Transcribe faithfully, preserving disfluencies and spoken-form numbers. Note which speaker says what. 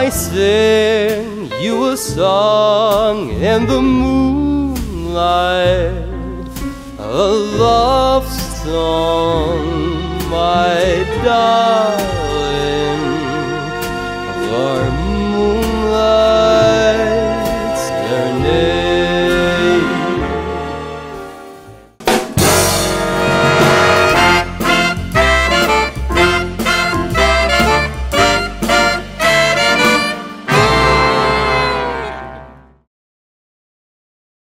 Speaker 1: I sing you a song in the moonlight, a love song, my darling.